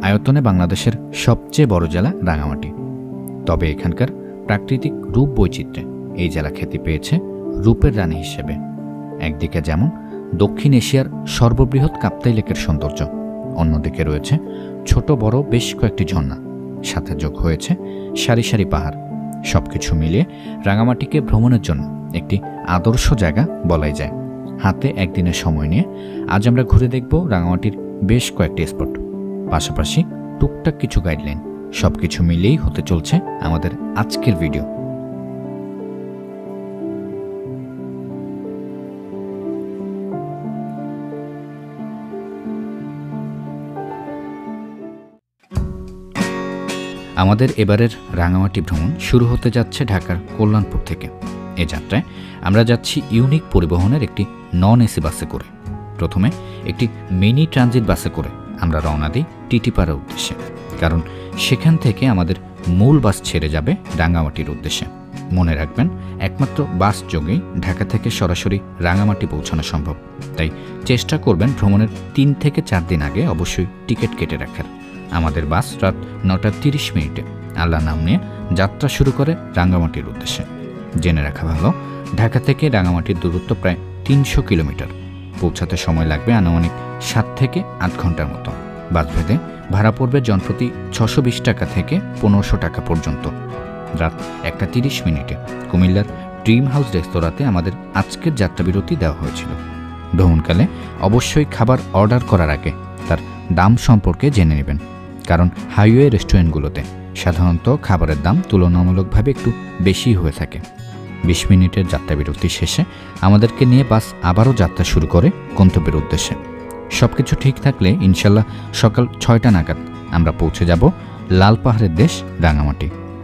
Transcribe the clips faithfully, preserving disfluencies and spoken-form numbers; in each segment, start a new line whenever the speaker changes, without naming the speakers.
আয়তনে বাংলাদেশের সবচেয়ে বড় জেলা রাঙামাটি। তবে এখানকার প্রাকৃতিক রূপ বৈচিত্র্যে এই জেলা খ্যাতি পেয়েছে রূপের রানী হিসেবে। একদিকে যেমন দক্ষিণ এশিয়ার সর্ববৃহৎ কাপ্তাই লেকের সৌন্দর্য, অন্যদিকে রয়েছে ছোট বড় বেশ কয়েকটি ঝর্ণা, সাথে যোগ হয়েছে সারি সারি পাহাড়। সবকিছু মিলিয়ে রাঙামাটিকে ভ্রমণের জন্য একটি আদর্শ জায়গা বলাই যায়। হাতে একদিনের সময় নিয়ে আজ আমরা ঘুরে দেখব রাঙামাটির বেশ কয়েকটি স্পট, পাশাপাশি টুকটাক কিছু গাইডলাইন। সবকিছু মিলিয়েই হতে চলছে আমাদের আজকের ভিডিও। আমাদের এবারের রাঙামাটি ভ্রমণ শুরু হতে যাচ্ছে ঢাকার কল্যাণপুর থেকে। এ যাত্রায় আমরা যাচ্ছি ইউনিক পরিবহনের একটি নন এসি বাসে করে। প্রথমে একটি মিনি ট্রানজিট বাসে করে আমরা রওনা দিই টিটিপাড়ার উদ্দেশ্যে, কারণ সেখান থেকে আমাদের মূল বাস ছেড়ে যাবে রাঙামাটির উদ্দেশ্যে। মনে রাখবেন, একমাত্র বাস যোগেই ঢাকা থেকে সরাসরি রাঙামাটি পৌঁছানো সম্ভব। তাই চেষ্টা করবেন ভ্রমণের তিন থেকে চার দিন আগে অবশ্যই টিকিট কেটে রাখার। আমাদের বাস রাত নটা তিরিশ মিনিটে আল্লাহ নাম নিয়ে যাত্রা শুরু করে রাঙামাটির উদ্দেশ্যে। জেনে রাখা ভালো, ঢাকা থেকে রাঙামাটির দূরত্ব প্রায় তিনশো কিলোমিটার। পৌঁছাতে সময় লাগবে আনুমানিক সাত থেকে আট ঘন্টার মতো। বাস ভেদে ভাড়া পড়বে জনপ্রতি ছশো বিশ টাকা থেকে পনেরোশো টাকা পর্যন্ত। রাত একটা তিরিশ মিনিটে কুমিল্লার ড্রিম হাউস রেস্তোরাঁতে আমাদের আজকের যাত্রাবিরতি দেওয়া হয়েছিল। ভ্রমণকালে অবশ্যই খাবার অর্ডার করার আগে তার দাম সম্পর্কে জেনে নেবেন, কারণ হাইওয়ে রেস্টুরেন্টগুলোতে সাধারণত খাবারের দাম তুলনামূলকভাবে একটু বেশি হয়ে থাকে। বিশ মিনিটের যাত্রাবিরতি শেষে আমাদেরকে নিয়ে বাস আবারও যাত্রা শুরু করে গন্তব্যের উদ্দেশ্যে। সব কিছু ঠিক থাকলে ইনশাল্লাহ সকাল ছয়টা নাগাদ আমরা পৌঁছে যাব লাল পাহাড়ের দেশ রাঙামাটি।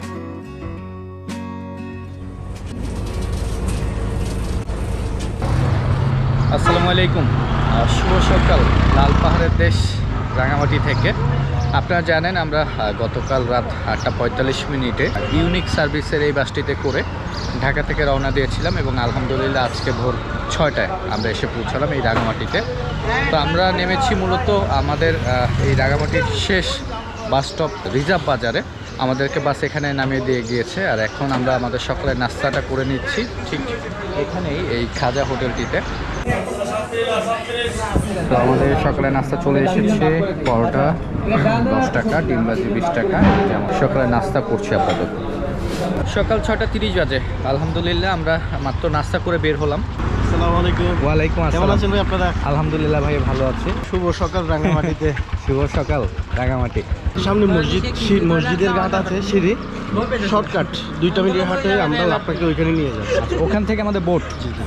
আসসালামু আলাইকুম, শুভ সকাল লাল পাহাড়ের দেশ রাঙামাটি থেকে। আপনারা জানেন আমরা গতকাল রাত আটটা পঁয়তাল্লিশ মিনিটে ইউনিক সার্ভিসের এই বাসটিতে করে ঢাকা থেকে রওনা দিয়েছিলাম এবং আলহামদুলিল্লাহ আজকে ভোর ছয়টায় আমরা এসে পৌঁছালাম এই রাঙামাটিতে। তো আমরা নেমেছি মূলত আমাদের এই রাঙামাটির শেষ বাস স্টপ রিজার্ভ বাজারে। আমাদেরকে বাস এখানে নামিয়ে দিয়ে গিয়েছে, আর এখন আমরা আমাদের সকালের নাস্তাটা করে নিচ্ছি ঠিক এখানেই এই খাজা হোটেলটিতে। তো আমাদের সকালে নাস্তা চলে এসেছে, পরোটা দশ টাকা, ডিম ভাজি বিশ টাকা। সকালে নাস্তা করছি আপাতত। সকাল ছটা তিরিশ বাজে আলহামদুলিল্লাহ আমরা মাত্র নাস্তা করে বের হলাম।
আসসালামু আলাইকুম।
ওয়ালাইকুম আসসালাম।
কেমন আছেন ভাই আপনারা?
আলহামদুলিল্লাহ ভাই ভালো আছি।
শুভ সকাল রাঙামাটিতে।
শুভ সকাল রাঙামাটি।
সামনে মসজিদ, মসজিদের ঘাট আছে, সিঁড়ি শর্টকাট দুইটা মিনিট হাঁটে আমরা আপনাকে ওইখানে নিয়ে যাব।
ওখান থেকে আমাদের বোট,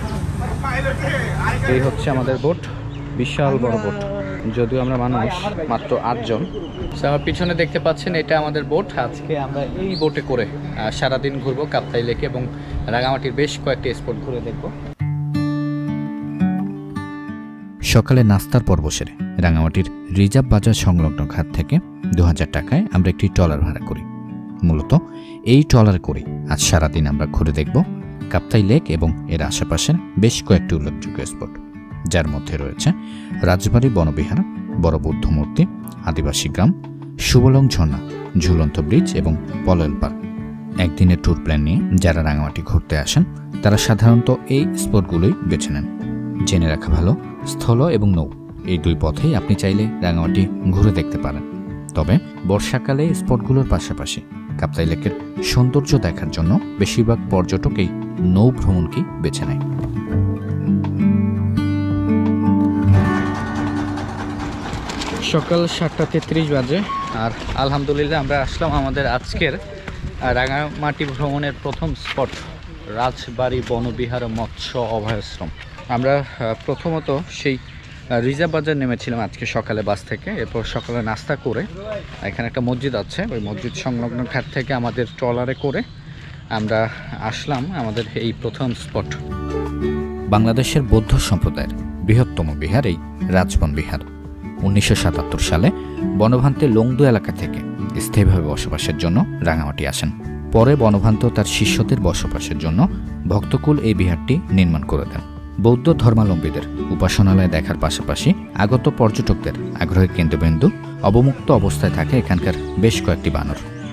এই হচ্ছে আমাদের বোট, বিশাল বড় বোট। যদিও আমরা মানুষ মাত্র আটজন। আমার পিছনে দেখতে পাচ্ছেন এটা আমাদের বোট। আজকে আমরা এই বোটে করে সারাদিন ঘুরবো কাপ্তাই লেকে এবং রাঙামাটির বেশ কয়েকটি স্পট ঘুরে দেখব।
সকালে নাস্তার পর্ব সেরে রাঙামাটির রিজার্ভ বাজার সংলগ্ন ঘাট থেকে দু হাজার টাকায় আমরা একটি ট্রলার ভাড়া করি। মূলত এই ট্রলার করে আজ সারাদিন আমরা ঘুরে দেখব কাপ্তাই লেক এবং এর আশেপাশের বেশ কয়েকটি উল্লেখযোগ্য স্পট, যার মধ্যে রয়েছে রাজবাড়ী বনবিহার, বড় বুদ্ধ মূর্তি, আদিবাসী গ্রাম, সুবলং ঝর্ণা, ঝুলন্ত ব্রিজ এবং পলয়েল পার্ক। একদিনের ট্যুর প্ল্যান নিয়ে যারা রাঙামাটি ঘুরতে আসেন তারা সাধারণত এই স্পটগুলোই বেছে নেন। জেনে রাখা ভালো, স্থল এবং নৌ এই দুই পথেই আপনি চাইলে রাঙামাটি ঘুরে দেখতে পারেন। তবে বর্ষাকালে স্পটগুলোর পাশাপাশি কাপ্তাই লেকের সৌন্দর্য দেখার জন্য বেশিরভাগ পর্যটক এই নৌ ভ্রমণকেই বেছে নেয়।
সকাল সাতটা তেত্রিশ বাজে আর আলহামদুলিল্লাহ আমরা আসলাম আমাদের আজকের রাঙামাটি ভ্রমণের প্রথম স্পট রাজবাড়ী বনবিহার মৎস্য অভয়াশ্রম। আমরা প্রথমত সেই রিজার্ভ বাজার নেমেছিলাম আজকে সকালে বাস থেকে। এরপর সকালে নাস্তা করে এখানে একটা মসজিদ আছে, ওই মসজিদ সংলগ্ন ঘাট থেকে আমাদের ট্রলারে করে আমরা আসলাম আমাদের এই প্রথম স্পট।
বাংলাদেশের বৌদ্ধ সম্প্রদায়ের বৃহত্তম বিহার এই রাজবন বিহার। উনিশশো সাতাত্তর সালে বনভান্তে লংদু এলাকা থেকে স্থায়ীভাবে বসবাসের জন্য রাঙামাটি আসেন। পরে বনভান্ত তার শিষ্যদের বসবাসের জন্য ভক্তকুল এই বিহারটি নির্মাণ করে দেন। বৌদ্ধ ধর্মাবলম্বীদের উপাসনালয় দেখার পাশাপাশি আগত পর্যটকদের আগ্রহের কেন্দ্রবিন্দু অবমুক্ত অবস্থায় থাকে এখানকার বেশ কয়েকটি বানর।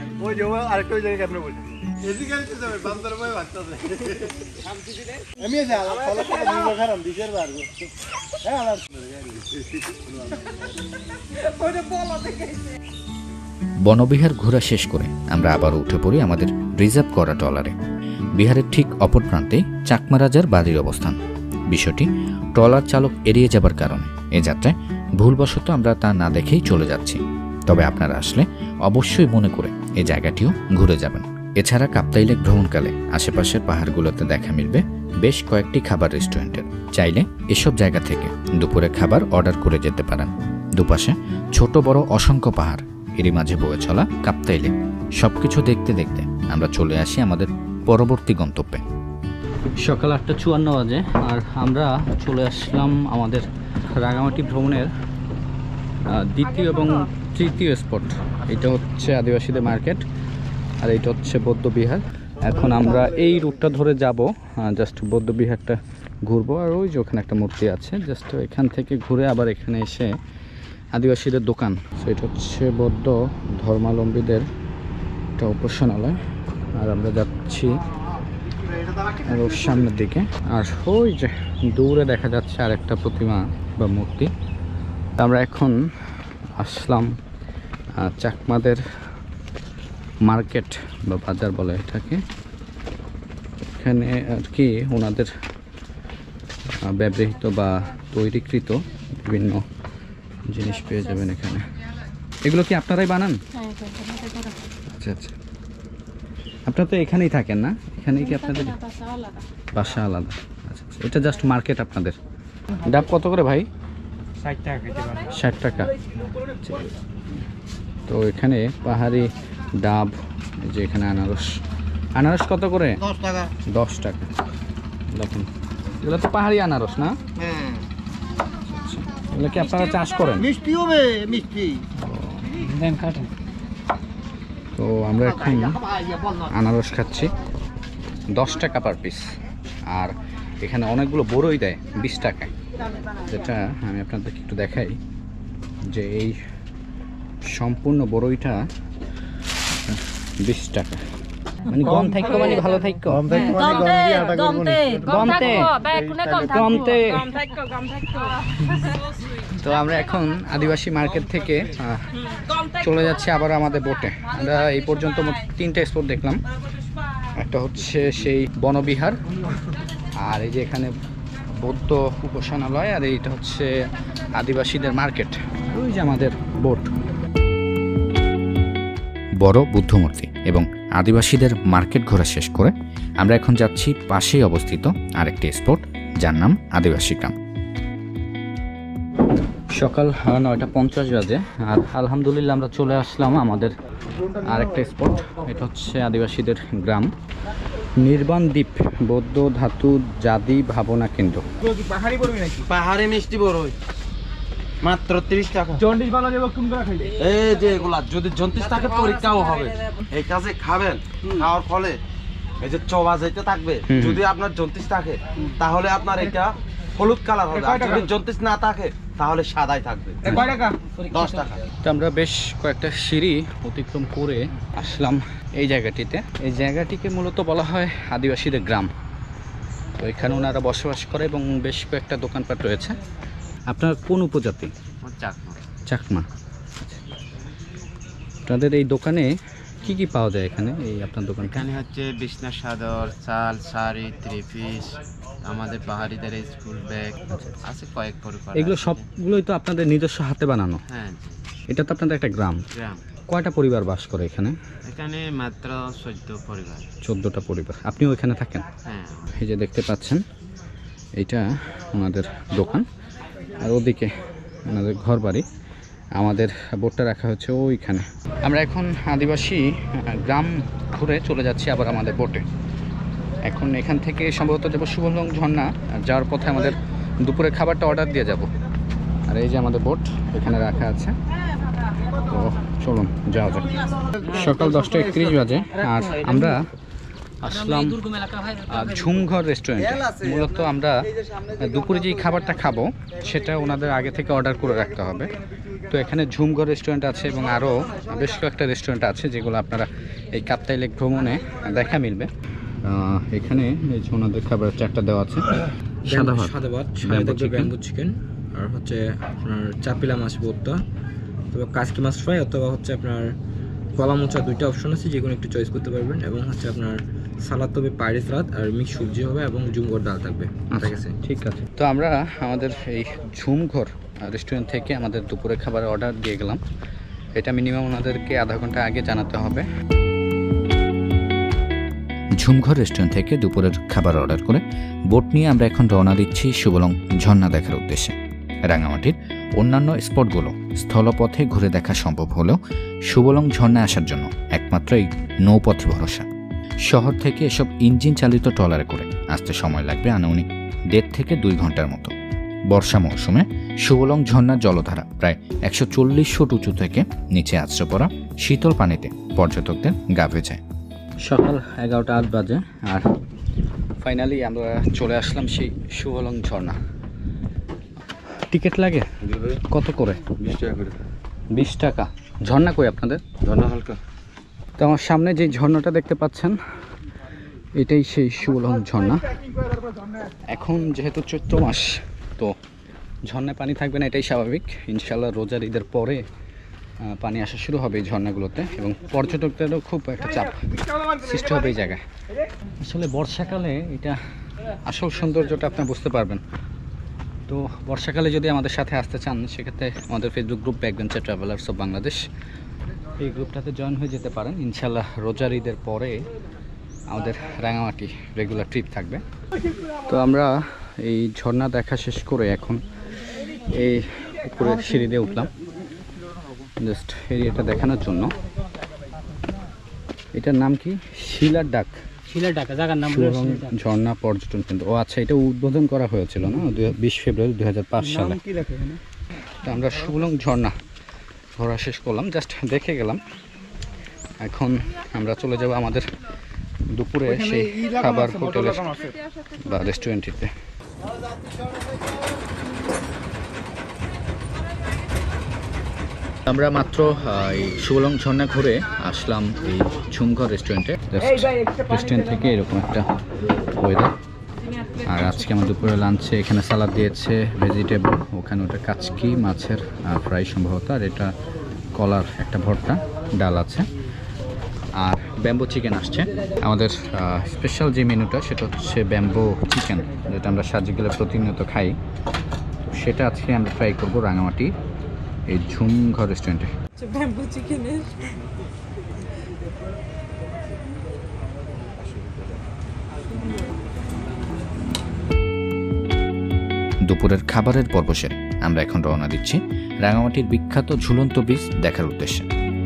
বনবিহার ঘোরা শেষ করে আমরা আবারও উঠে পড়ি আমাদের রিজার্ভ করা ট্রলারে। বিহারের ঠিক অপর প্রান্তে চাকমা রাজার বাড়ির অবস্থান। বিষয়টি ট্রলার চালক এড়িয়ে যাবার কারণে এ যাত্রায় ভুলবশত আমরা তা না দেখেই চলে যাচ্ছি। তবে আপনারা আসলে অবশ্যই মনে করে এই জায়গাটিও ঘুরে যাবেন। এছাড়া কাপ্তাই লেক ভ্রমণকালে আশেপাশের পাহাড়গুলোতে দেখা মিলবে বেশ কয়েকটি খাবার রেস্টুরেন্টের। চাইলে এসব জায়গা থেকে দুপুরে খাবার অর্ডার করে যেতে পারেন। দুপাশে ছোট বড় অসংখ্য পাহাড়, এরই মাঝে বয়ে চলা কাপ্তাই লেক। সবকিছু দেখতে দেখতে আমরা চলে আসি আমাদের পরবর্তী গন্তব্যে।
সকাল আটটা চুয়ান্ন বাজে আর আমরা চলে আসলাম আমাদের রাঙামাটি ভ্রমণের দ্বিতীয় এবং তৃতীয় স্পট। এটা হচ্ছে আদিবাসীদের মার্কেট আর এইটা হচ্ছে বৌদ্ধবিহার। এখন আমরা এই রুটটা ধরে যাব, জাস্ট বৌদ্ধবিহারটা ঘুরবো। আর ওই যে ওখানে একটা মূর্তি আছে, জাস্ট এখান থেকে ঘুরে আবার এখানে এসে আদিবাসীদের দোকান। সো এটা হচ্ছে বৌদ্ধ ধর্মাবলম্বীদের একটা উপাসনালয়। আর আমরা যাচ্ছি আর ওর সামনের দিকে। আর ওই যে দূরে দেখা যাচ্ছে আর একটা প্রতিমা বা মূর্তি। আমরা এখন আসলাম চাকমাদের মার্কেট বা বাজার বলে এটাকে। এখানে আর কি ওনাদের ব্যবহৃত বা তৈরিকৃত বিভিন্ন জিনিস পেয়ে যাবেন এখানে। এগুলো কি আপনারাই বানান? আচ্ছা আচ্ছা, আপনারা তো এখানেই থাকেন না? এখানেই কি আপনাদের বাসা আলাদা? আচ্ছা আচ্ছা, এটা জাস্ট মার্কেট আপনাদের। ডাব কত করে ভাই? ষাট টাকা। ষাট টাকা। তো এখানে পাহাড়ি ডাব, এই যে এখানে আনারস। আনারস কত করে? দশ টাকা। দশ টাকা। দেখুন এগুলো তো পাহাড়ি আনারস না? হ্যাঁ। এগুলো কি আপনারা চাষ করেন? মিষ্টি হবে, মিষ্টি। দেন কাটেন। তো আমরা এখন আনারস খাচ্ছি, দশ টাকা পার পিস। আর এখানে অনেকগুলো বড়ই দেয় বিশ টাকায়, যেটা আমি আপনাদেরকে একটু দেখাই যে এই সম্পূর্ণ বড়ইটা বিশ টাকা। মানে গম থাইকো মানে ভালো থাইকো, গম থাইকো মানে গম দিয়ে আটা করব নি, গম তে গম তে গম থাইকো গম থাইকো। তো আমরা এখন আদিবাসী মার্কেট থেকে চলে যাচ্ছি আবার আমাদের বোটে। আমরা এই পর্যন্ত মোট তিনটা স্পট দেখলাম। একটা হচ্ছে সেই বনবিহার, আর এই যে এখানে বৌদ্ধ উপাসনালয়, আর এইটা হচ্ছে আদিবাসীদের মার্কেট। ওই যে আমাদের বোট।
বড় বুদ্ধমূর্তি এবং আদিবাসীদের মার্কেট ঘোরা শেষ করে আমরা এখন যাচ্ছি পাশেই অবস্থিত আরেকটি স্পট, যার নাম আদিবাসী গ্রাম।
সকাল নয়টা পঞ্চাশ বাজে আর আলহামদুলিল্লাহ আমরা চলে আসলাম আমাদের আরেকটা স্পট। এটা হচ্ছে আদিবাসীদের গ্রাম নির্বাণ দ্বীপ বৌদ্ধ ধাতু জাতি ভাবনা কেন্দ্র।
পাহাড়ি বড়ই নাকি? পাহাড়ি মিষ্টি বড়ই মাত্র ত্রিশ টাকা। জন্ডিস ভালো যাবে কোন করে খাইলে? এই যে এগুলা যদি জন্ডিস থাকে পরীক্ষাও হবে। এই কাজে খাবেন, খাওয়ার ফলে এই যে চবা যাইতে থাকবে। যদি আপনার জন্ডিস থাকে তাহলে আপনার এটা হলুদ কালার হবে, আর যদি জন্ডিস না থাকে তাহলে সাদাই থাকবে। কয় টাকা? দশ টাকা।
তো আমরা বেশ কয়েকটা সিঁড়ি অতিক্রম করে আসলাম এই জায়গাটিতে। এই জায়গাটিকে মূলত বলা হয় আদিবাসীদের গ্রাম। তো এখানে ওনারা বসবাস করে এবং বেশ কয়েকটা দোকানপাট রয়েছে। আপনার কোন উপজাতি?
চাকমা।
চাকমা। আপনাদের এই দোকানে কি কি পাওয়া যায় এখানে? এই আপনার দোকান
এখানে হচ্ছে বিছনা চাদর, চাল, শাড়ি, থ্রি পিস, আমাদের পাহাড়িদের স্কুল ব্যাগ আছে কয়েক প্রকার।
এগুলো সবগুলোই তো আপনাদের নিজস্ব হাতে বানানো?
হ্যাঁ।
এটা তো আপনাদের একটা গ্রাম।
গ্রাম।
কয়টা পরিবার বাস করে এখানে?
এখানে মাত্র চোদ্দ পরিবার।
চোদ্দটা পরিবার। আপনিও এখানে থাকেন?
হ্যাঁ।
এই যে দেখতে পাচ্ছেন এইটা ওনাদের দোকান, আর ওদিকে ওনাদের ঘর বাড়ি। আমাদের বোটটা রাখা হচ্ছে ওইখানে। আমরা এখন আদিবাসী গ্রাম ঘুরে চলে যাচ্ছি আবার আমাদের বোটে। এখন এখান থেকে সম্ভবত যাবো সুবর্ণ ঝর্ণা, আর যাওয়ার পথে আমাদের দুপুরে খাবারটা অর্ডার দিয়ে যাব। আর এই যে আমাদের বোট এখানে রাখা আছে, তো চলুন যাওয়া যাক। সকাল দশটা একত্রিশ বাজে আর আমরা আসলাম আহ, ঝুমঘর রেস্টুরেন্টে। মূলত আমরা দুপুরে যেই খাবারটা খাবো সেটা ওনাদের আগে থেকে অর্ডার করে রাখতে হবে। তো এখানে ঝুমঘর রেস্টুরেন্ট আছে এবং আরও বেশ কয়েকটা রেস্টুরেন্ট আছে যেগুলো আপনারা এই কাপ্তাই লেক ভ্রমণে দেখা মিলবে। আহ, এখানে এই যে ওনাদের খাবার চারটা দেওয়া আছে, সাদা ভাত,
সাদা ভাত,
ব্যাম্বু
সাথে ব্যাম্বু চিকেন, আর হচ্ছে আপনার চাপিলা মাছ ভর্তা, অথবা কাসকি মাছ ফ্রাই, অথবা হচ্ছে আপনার কলা মোচা, দুইটা অপশন আছে যে কোনো একটু চয়েস করতে পারবেন। এবং হচ্ছে আপনার সালাদ হবে, পাইরি সালাদ আর মিক্স সবজি হবে এবং ঝুমঘর ডাল থাকবে। ঠিক আছে,
ঠিক আছে। তো আমরা আমাদের এই ঝুমঘর রেস্টুরেন্ট থেকে আমাদের দুপুরে খাবারের অর্ডার দিয়ে গেলাম। এটা মিনিমাম ওনাদেরকে আধা ঘন্টা আগে জানাতে হবে।
ঝুমঘর রেস্টুরেন্ট থেকে দুপুরের খাবার অর্ডার করে বোট নিয়ে আমরা এখন রওনা দিচ্ছি সুবলং ঝর্ণা দেখার উদ্দেশ্যে। রাঙামাটির অন্যান্য স্পটগুলো স্থলপথে ঘুরে দেখা সম্ভব হলেও সুবলং ঝর্ণা আসার জন্য একমাত্র এই নৌপথ ভরসা। শহর থেকে এসব ইঞ্জিন চালিত ট্রলারে করে আসতে সময় লাগবে আনুমানিক দেড় থেকে দুই ঘন্টার মতো। বর্ষা মৌসুমে সুবলং ঝর্ণার জলধারা প্রায় একশো চল্লিশ ফুট উঁচু থেকে নিচে আছড়ে পড়া শীতল পানিতে পর্যটকদের গা ভেজায়।
সকাল এগারোটা আট বাজে আর ফাইনালি আমরা চলে আসলাম সেই সুবলং ঝর্ণা। টিকিট লাগে কত করে?
বিশ টাকা করে।
বিশ টাকা। ঝর্ণা কই আপনাদের?
ঝর্ণা হালকা।
তো আমার সামনে যে ঝর্ণাটা দেখতে পাচ্ছেন এটাই সেই সুবলং ঝর্ণা। এখন যেহেতু চৈত্র মাস তো ঝর্ণায় পানি থাকবে না, এটাই স্বাভাবিক। ইনশাল্লাহ রোজার ঈদের পরে পানি আসা শুরু হবে এই ঝর্ণাগুলোতে এবং পর্যটকদেরও খুব একটা চাপ সৃষ্টি হবে এই জায়গায়। আসলে বর্ষাকালে এটা আসল সৌন্দর্যটা আপনি বুঝতে পারবেন। তো বর্ষাকালে যদি আমাদের সাথে আসতে চান সেক্ষেত্রে আমাদের Facebook group backbencher travellers of Bangladesh, এই গ্রুপটাতে জয়েন হয়ে যেতে পারেন। ইনশাল্লাহ রোজার ঈদের পরে আমাদের রাঙামাটি রেগুলার ট্রিপ থাকবে। তো আমরা এই ঝর্ণা দেখা শেষ করে এখন এই উপরে সিঁড়ি দিয়ে উঠলাম জাস্ট এরিয়াটা দেখানোর জন্য। এটার নাম কি? শিলার ডাক।
শিলার ডাকা জায়গার নাম
ঝর্ণা পর্যটন কেন্দ্র। ও আচ্ছা, এটা উদ্বোধন করা হয়েছিল না বিশ ফেব্রুয়ারি দুই হাজার পাঁচ সালে। তো আমরা সুবলং ঝর্ণা ঘোরা শেষ করলাম, জাস্ট দেখে গেলাম। এখন আমরা চলে যাব আমাদের দুপুরে সেই খাবার হোটেলের বা রেস্টুরেন্টটিতে। আমরা মাত্র এই সুবলং ঝর্ণা ঘুরে আসলাম এই ঝুমঘর রেস্টুরেন্টে। রেস্টুরেন্ট থেকে এরকম একটা ওয়েদার। আর আজকে আমার দুপুরে লাঞ্চে এখানে সালাদ দিয়েছে, ভেজিটেবল, ওখানে ওটা কাচকি মাছের ফ্রাই সম্ভবত, আর এটা কলার একটা ভর্তা, ডাল আছে, আর ব্যাম্বো চিকেন আসছে। আমাদের স্পেশাল যে মেনুটা সেটা হচ্ছে ব্যাম্বো চিকেন, যেটা আমরা সাজিগুলো প্রতিনিয়ত খাই। তো সেটা আজকে আমরা ট্রাই করবো রাঙামাটি এই ঝুমঘর রেস্টুরেন্টে।
ব্যাম্বু চিকেনের
দুপুরের খাবারের পর্ব সেরে আমরা এখন রওনা দিচ্ছি রাঙামাটির বিখ্যাত ঝুলন্ত ব্রিজ দেখার উদ্দেশ্যে।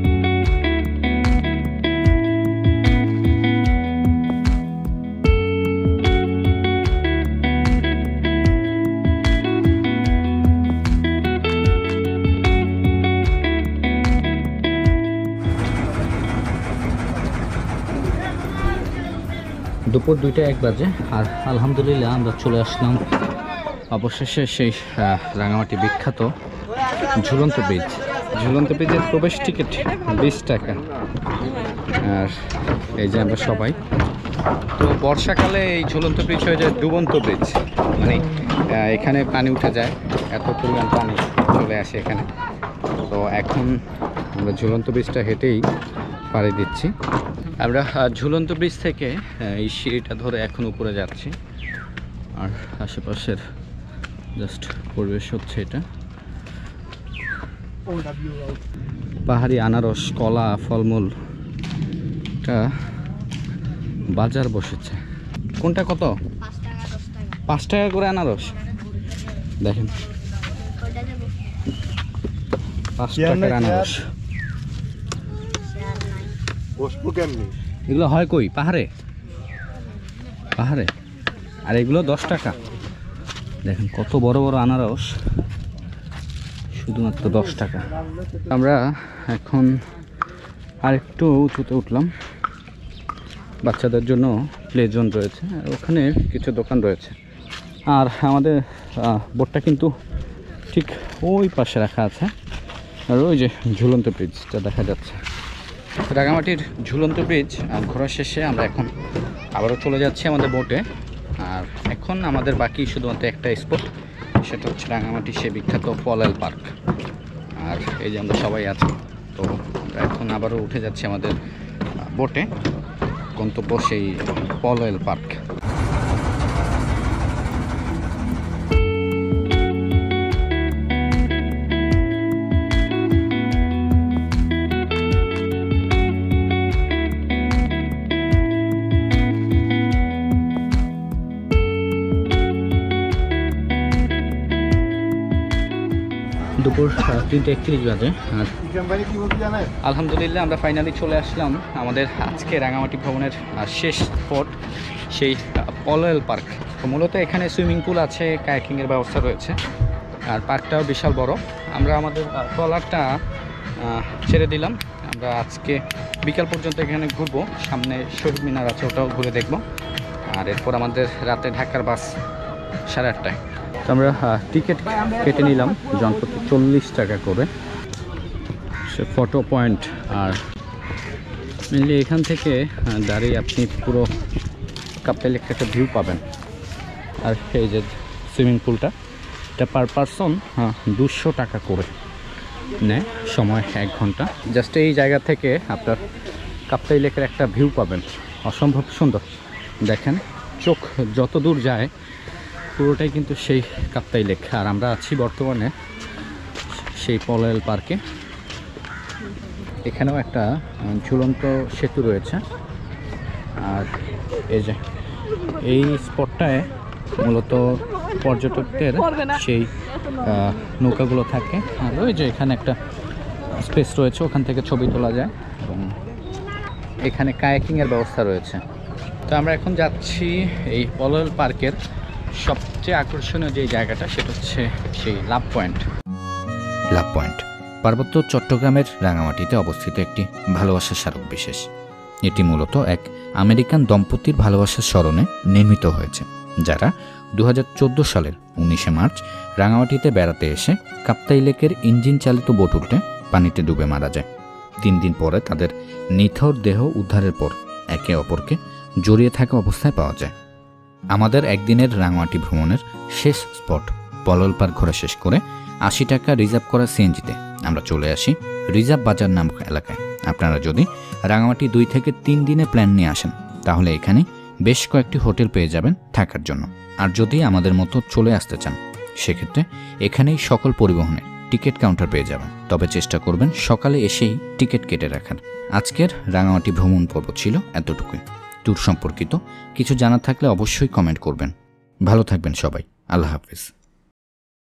দুপুর দুইটা এক বাজে আর আলহামদুলিল্লাহ আমরা চলে আসলাম অবশেষে সেই রাঙামাটি বিখ্যাত ঝুলন্ত ব্রিজ। ঝুলন্ত ব্রিজের প্রবেশ টিকিট বিশ টাকা। আর এই যে আমরা সবাই, তো বর্ষাকালে এই ঝুলন্ত ব্রিজ হয়ে যায় ডুবন্ত ব্রিজ, মানে এখানে পানি উঠে যায়, এত পরিমাণ পানি চলে আসে এখানে। তো এখন আমরা ঝুলন্ত ব্রিজটা হেঁটেই পাড়ি দিচ্ছি। আমরা ঝুলন্ত ব্রিজ থেকে এই সিঁড়িটা ধরে এখন উপরে যাচ্ছি। আর আশেপাশের জাস্ট পরিবেশ হচ্ছে এটা। পাহাড়ি আনারস, কলা, ফলমূল, এটা বাজার বসেছে। কোনটা কত? পাঁচ টাকা করে আনারস। দেখেন পাঁচ টাকার আনারস। এগুলো হয় কই? পাহাড়ে? পাহাড়ে। আর এগুলো দশ টাকা। দেখেন কত বড় বড় আনারস, শুধুমাত্র দশ টাকা। আমরা এখন আর একটু উঁচুতে উঠলাম। বাচ্চাদের জন্য প্লে জোন রয়েছে, আর ওখানে কিছু দোকান রয়েছে। আর আমাদের বোটটা কিন্তু ঠিক ওই পাশে রাখা আছে, আর ওই যে ঝুলন্ত ব্রিজটা দেখা যাচ্ছে। রাঙামাটির ঝুলন্ত ব্রিজ ঘোরা শেষে আমরা এখন আবারও চলে যাচ্ছি আমাদের বোটে। আর এখন আমাদের বাকি শুধুমাত্র একটা স্পট, সেটা হচ্ছে রাঙামাটির সে বিখ্যাত পলয়েল পার্ক। আর এই যে আমরা সবাই আছি, তো আমরা এখন আবারও উঠে যাচ্ছি আমাদের বোটে, গন্তব্য সেই পলয়েল পার্ক। দুপুর তিনটে একত্রিশ বাজে। আর আলহামদুলিল্লাহ আমরা ফাইনালি চলে আসলাম আমাদের আজকে রাঙামাটি ভ্রমণের শেষ স্পট, সেই পলয়েল পার্ক। তো মূলত এখানে সুইমিং পুল আছে, কায়াকিংয়ের ব্যবস্থা রয়েছে, আর পার্কটাও বিশাল বড়। আমরা আমাদের ট্রলারটা ছেড়ে দিলাম, আমরা আজকে বিকাল পর্যন্ত এখানে ঘুরবো। সামনে শহীদ মিনার আছে, ওটাও ঘুরে দেখব। আর এরপর আমাদের রাতে ঢাকার বাস সাড়ে আটটায়। তো আমরা টিকিট কেটে নিলাম জনপ্রতি চল্লিশ টাকা করে, সে ফটো পয়েন্ট। আর মেনলি এখান থেকে দাঁড়িয়ে আপনি পুরো কাপ্তাই লেকের একটা ভিউ পাবেন। আর এই যে সুইমিং পুলটা, এটা পার পারসন দুশো টাকা করে নেয়, সময় এক ঘন্টা। জাস্ট এই জায়গা থেকে আপনার কাপ্তাই লেকের একটা ভিউ পাবেন, অসম্ভব সুন্দর। দেখেন চোখ যত দূর যায় পুরোটাই কিন্তু সেই কাপ্তাই লেক। আর আমরা আছি বর্তমানে সেই পলয়েল পার্কে। এখানেও একটা ঝুলন্ত সেতু রয়েছে। আর এই যে এই স্পটটায় মূলত পর্যটকদের সেই নৌকাগুলো থাকে। আর ওই যে এখানে একটা স্পেস রয়েছে, ওখান থেকে ছবি তোলা যায়, এবং এখানে কায়াকিংয়ের ব্যবস্থা রয়েছে। তো আমরা এখন যাচ্ছি এই পলয়েল পার্কের সবচেয়ে আকর্ষণীয় যে জায়গাটা, সেটা হচ্ছে সেই লাভ পয়েন্ট।
লাভ পয়েন্ট পার্বত্য চট্টগ্রামের রাঙামাটিতে অবস্থিত একটি ভালোবাসার স্মারক বিশেষ। এটি মূলত এক আমেরিকান দম্পতির ভালোবাসার স্মরণে নির্মিত হয়েছে, যারা দু হাজার চোদ্দো সালের উনিশে মার্চ রাঙামাটিতে বেড়াতে এসে কাপ্তাই লেকের ইঞ্জিন চালিত বোট উল্টে পানিতে ডুবে মারা যায়। তিন দিন পরে তাদের নিথর দেহ উদ্ধারের পর একে অপরকে জড়িয়ে থাকা অবস্থায় পাওয়া যায়। আমাদের একদিনের রাঙামাটি ভ্রমণের শেষ স্পট পলয়েল পার্ক ঘোরা শেষ করে আশি টাকা রিজার্ভ করা সিএনজিতে আমরা চলে আসি রিজার্ভ বাজার নামক এলাকায়। আপনারা যদি রাঙামাটি দুই থেকে তিন দিনে প্ল্যান নিয়ে আসেন, তাহলে এখানে বেশ কয়েকটি হোটেল পেয়ে যাবেন থাকার জন্য। আর যদি আমাদের মতো চলে আসতে চান, সেক্ষেত্রে এখানেই সকল পরিবহনের টিকিট কাউন্টার পেয়ে যাবেন। তবে চেষ্টা করবেন সকালে এসেই টিকিট কেটে রাখার। আজকের রাঙামাটি ভ্রমণ পর্ব ছিল এতটুকুই। ট্যুর সম্পর্কিত কিছু জানা থাকলে অবশ্যই কমেন্ট করবেন। ভালো থাকবেন সবাই, আল্লাহ হাফেজ।